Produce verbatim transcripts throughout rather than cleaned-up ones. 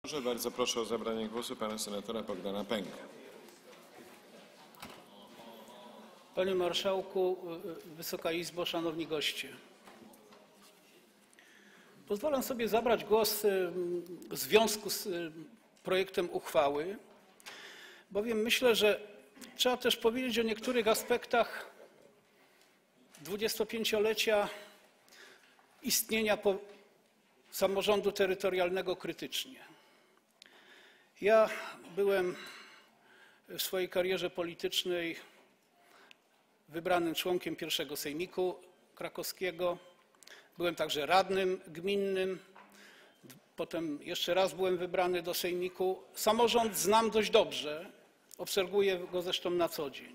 Bardzo proszę o zabranie głosu pana senatora Bogdana Pękę. Panie Marszałku, Wysoka Izbo, Szanowni Goście. Pozwalam sobie zabrać głos w związku z projektem uchwały, bowiem myślę, że trzeba też powiedzieć o niektórych aspektach dwudziestopięciolecia istnienia samorządu terytorialnego krytycznie. Ja byłem w swojej karierze politycznej wybranym członkiem pierwszego sejmiku krakowskiego. Byłem także radnym gminnym. Potem jeszcze raz byłem wybrany do sejmiku. Samorząd znam dość dobrze. Obserwuję go zresztą na co dzień.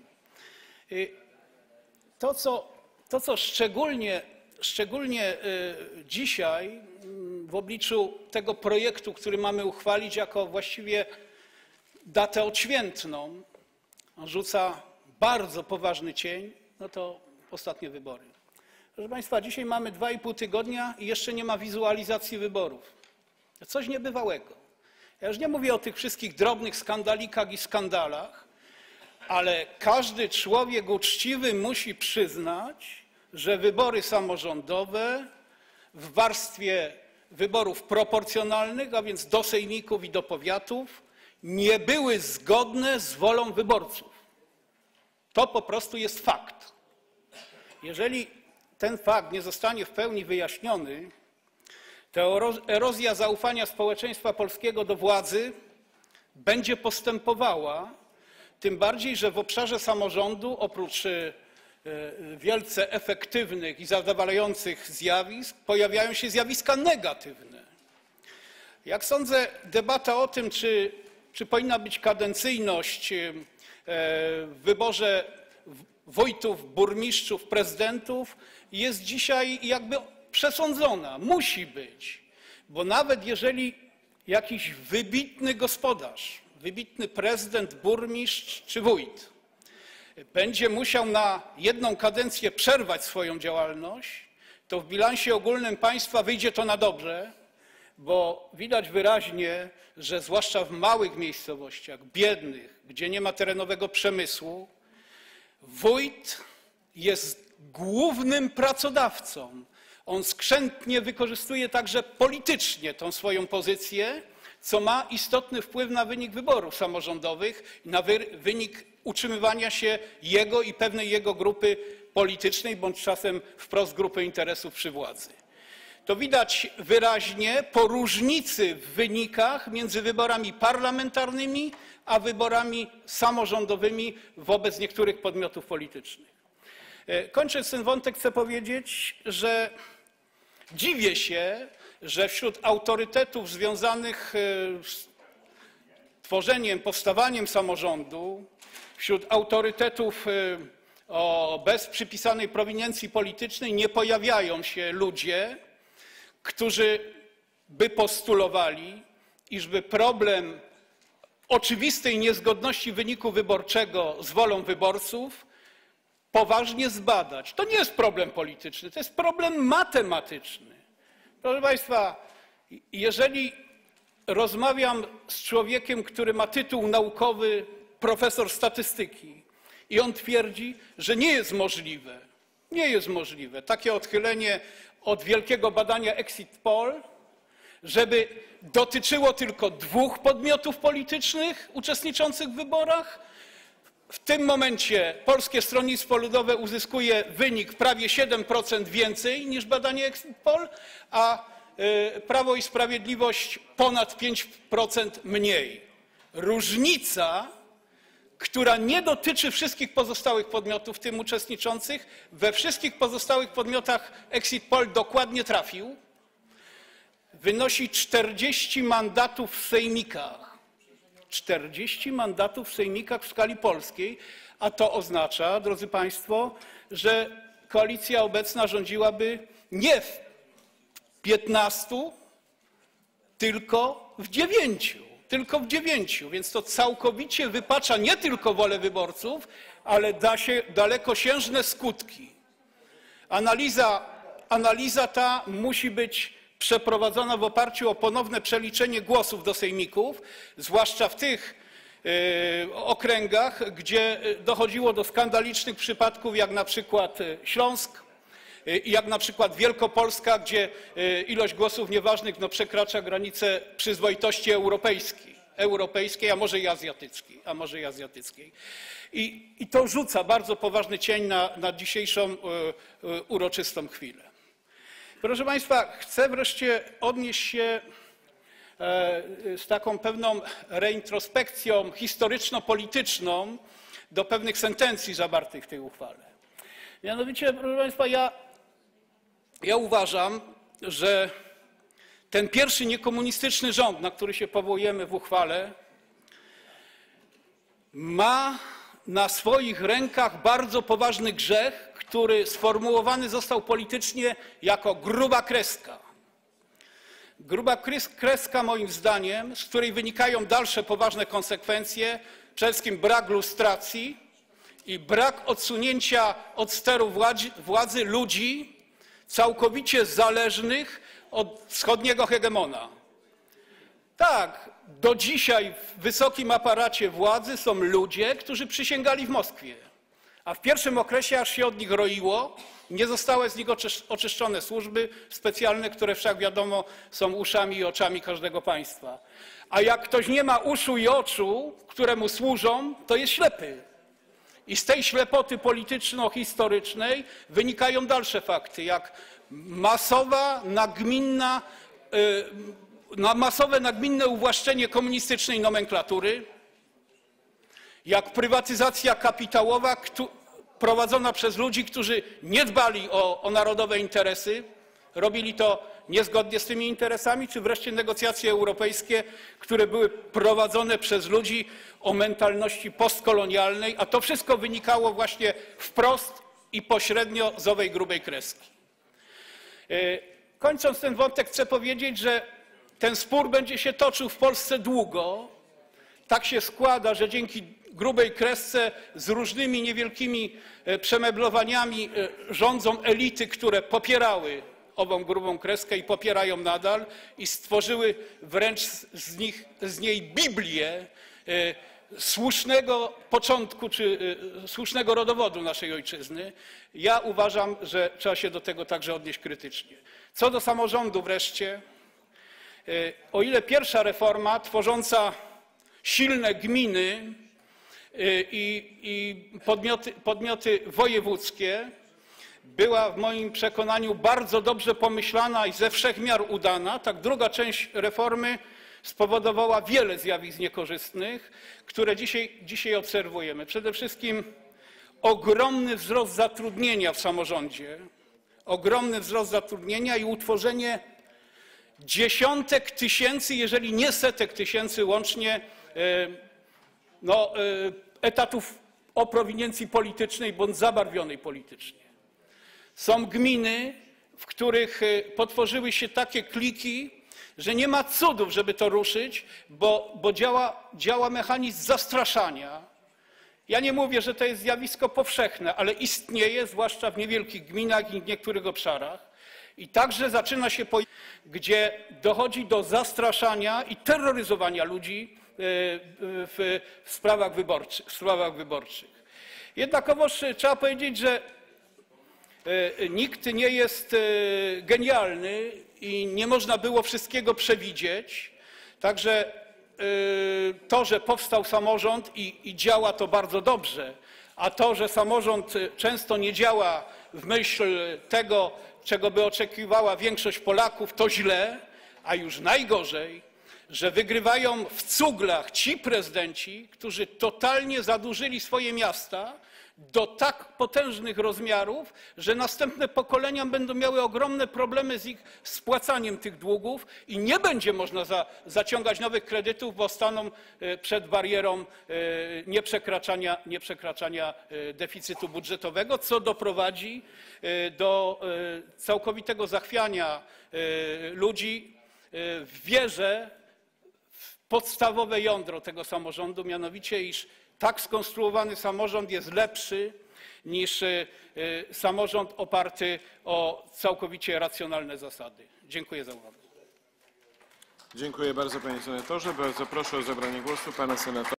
To, co, to, co szczególnie, szczególnie dzisiaj w obliczu tego projektu, który mamy uchwalić jako właściwie datę odświętną, rzuca bardzo poważny cień, no to ostatnie wybory. Proszę Państwa, dzisiaj mamy dwa i pół tygodnia i jeszcze nie ma wizualizacji wyborów. Coś niebywałego. Ja już nie mówię o tych wszystkich drobnych skandalikach i skandalach, ale każdy człowiek uczciwy musi przyznać, że wybory samorządowe w warstwie wyborów proporcjonalnych, a więc do sejmików i do powiatów, nie były zgodne z wolą wyborców. To po prostu jest fakt. Jeżeli ten fakt nie zostanie w pełni wyjaśniony, to erozja zaufania społeczeństwa polskiego do władzy będzie postępowała, tym bardziej, że w obszarze samorządu oprócz wielce efektywnych i zadowalających zjawisk pojawiają się zjawiska negatywne. Jak sądzę, debata o tym, czy, czy powinna być kadencyjność w wyborze wójtów, burmistrzów, prezydentów jest dzisiaj jakby przesądzona. Musi być, bo nawet jeżeli jakiś wybitny gospodarz, wybitny prezydent, burmistrz czy wójt będzie musiał na jedną kadencję przerwać swoją działalność, to w bilansie ogólnym państwa wyjdzie to na dobre, bo widać wyraźnie, że zwłaszcza w małych miejscowościach, biednych, gdzie nie ma terenowego przemysłu, wójt jest głównym pracodawcą. On skrzętnie wykorzystuje także politycznie tą swoją pozycję, co ma istotny wpływ na wynik wyborów samorządowych, na wynik utrzymywania się jego i pewnej jego grupy politycznej, bądź czasem wprost grupy interesów przy władzy. To widać wyraźnie po różnicy w wynikach między wyborami parlamentarnymi a wyborami samorządowymi wobec niektórych podmiotów politycznych. Kończąc ten wątek, chcę powiedzieć, że dziwię się, że wśród autorytetów związanych z tworzeniem, powstawaniem samorządu, wśród autorytetów o bez przypisanej prowiniencji politycznej nie pojawiają się ludzie, którzy by postulowali, iżby problem oczywistej niezgodności wyniku wyborczego z wolą wyborców poważnie zbadać. To nie jest problem polityczny, to jest problem matematyczny. Proszę Państwa, jeżeli rozmawiam z człowiekiem, który ma tytuł naukowy profesor statystyki i on twierdzi, że nie jest możliwe, nie jest możliwe takie odchylenie od wielkiego badania Exit Poll, żeby dotyczyło tylko dwóch podmiotów politycznych uczestniczących w wyborach. W tym momencie Polskie Stronnictwo Ludowe uzyskuje wynik prawie siedem procent więcej niż badanie Exit Poll, a Prawo i Sprawiedliwość ponad pięć procent mniej. Różnica, która nie dotyczy wszystkich pozostałych podmiotów w tym uczestniczących, we wszystkich pozostałych podmiotach Exit Poll dokładnie trafił, wynosi czterdzieści mandatów w sejmikach. czterdzieści mandatów w sejmikach w skali polskiej, a to oznacza, drodzy Państwo, że koalicja obecna rządziłaby nie w piętnastu, tylko w dziewięciu. Tylko w dziewięciu, więc to całkowicie wypacza nie tylko wolę wyborców, ale da się dalekosiężne skutki. Analiza, analiza ta musi być przeprowadzona w oparciu o ponowne przeliczenie głosów do sejmików, zwłaszcza w tych okręgach, gdzie dochodziło do skandalicznych przypadków, jak na przykład Śląsk i jak na przykład Wielkopolska, gdzie ilość głosów nieważnych no, przekracza granicę przyzwoitości europejskiej, europejskiej, a może i azjatyckiej, a może i azjatyckiej. I, i to rzuca bardzo poważny cień na, na dzisiejszą y, y, uroczystą chwilę. Proszę Państwa, chcę wreszcie odnieść się z taką pewną reintrospekcją historyczno-polityczną do pewnych sentencji zawartych w tej uchwale. Mianowicie, proszę Państwa, ja, ja uważam, że ten pierwszy niekomunistyczny rząd, na który się powołujemy w uchwale, ma na swoich rękach bardzo poważny grzech, który sformułowany został politycznie jako gruba kreska. Gruba kreska, moim zdaniem, z której wynikają dalsze poważne konsekwencje, przede wszystkim brak lustracji i brak odsunięcia od steru władzy, władzy ludzi całkowicie zależnych od wschodniego hegemona. Tak, do dzisiaj w wysokim aparacie władzy są ludzie, którzy przysięgali w Moskwie, a w pierwszym okresie aż się od nich roiło. Nie zostały z nich oczyszczone służby specjalne, które wszak wiadomo są uszami i oczami każdego państwa. A jak ktoś nie ma uszu i oczu, które mu służą, to jest ślepy. I z tej ślepoty polityczno-historycznej wynikają dalsze fakty, jak masowa, nagminna, yy, masowe nagminne uwłaszczenie komunistycznej nomenklatury, jak prywatyzacja kapitałowa, prowadzona przez ludzi, którzy nie dbali o, o narodowe interesy, robili to niezgodnie z tymi interesami, czy wreszcie negocjacje europejskie, które były prowadzone przez ludzi o mentalności postkolonialnej, a to wszystko wynikało właśnie wprost i pośrednio z owej grubej kreski. Kończąc ten wątek, chcę powiedzieć, że ten spór będzie się toczył w Polsce długo. Tak się składa, że dzięki grubej kresce z różnymi niewielkimi przemeblowaniami rządzą elity, które popierały ową grubą kreskę i popierają nadal i stworzyły wręcz z, nich, z niej Biblię słusznego początku czy słusznego rodowodu naszej ojczyzny. Ja uważam, że trzeba się do tego także odnieść krytycznie. Co do samorządu wreszcie, o ile pierwsza reforma tworząca silne gminy i, i podmioty, podmioty wojewódzkie była w moim przekonaniu bardzo dobrze pomyślana i ze wszech miar udana, tak druga część reformy spowodowała wiele zjawisk niekorzystnych, które dzisiaj, dzisiaj obserwujemy. Przede wszystkim ogromny wzrost zatrudnienia w samorządzie, ogromny wzrost zatrudnienia i utworzenie dziesiątek tysięcy, jeżeli nie setek tysięcy łącznie no, etatów o prowiniencji politycznej bądź zabarwionej politycznie. Są gminy, w których potworzyły się takie kliki, że nie ma cudów, żeby to ruszyć, bo, bo działa, działa mechanizm zastraszania. Ja nie mówię, że to jest zjawisko powszechne, ale istnieje, zwłaszcza w niewielkich gminach i w niektórych obszarach. I także zaczyna się, gdzie dochodzi do zastraszania i terroryzowania ludzi w sprawach wyborczych. W sprawach wyborczych. Jednakowoż trzeba powiedzieć, że nikt nie jest genialny i nie można było wszystkiego przewidzieć. Także to, że powstał samorząd i, i działa to bardzo dobrze, a to, że samorząd często nie działa w myśl tego, czego by oczekiwała większość Polaków, to źle, a już najgorzej, że wygrywają w cuglach ci prezydenci, którzy totalnie zadłużyli swoje miasta do tak potężnych rozmiarów, że następne pokolenia będą miały ogromne problemy z ich spłacaniem tych długów i nie będzie można za, zaciągać nowych kredytów, bo staną przed barierą nieprzekraczania, nieprzekraczania deficytu budżetowego, co doprowadzi do całkowitego zachwiania ludzi w wierze w podstawowe jądro tego samorządu, mianowicie iż tak skonstruowany samorząd jest lepszy niż samorząd oparty o całkowicie racjonalne zasady. Dziękuję za uwagę. Dziękuję bardzo, panie senatorze. Bardzo proszę o zabranie głosu pana senatora.